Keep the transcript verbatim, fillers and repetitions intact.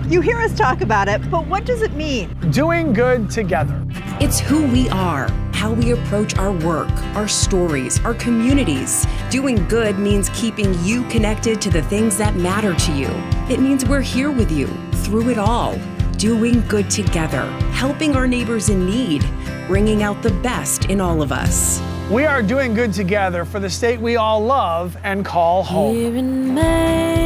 You hear us talk about it, but what does it mean? Doing good together. It's who we are, how we approach our work, our stories, our communities. Doing good means keeping you connected to the things that matter to you. It means we're here with you through it all. Doing good together, helping our neighbors in need, bringing out the best in all of us. We are doing good together for the state we all love and call home. Here in Maine.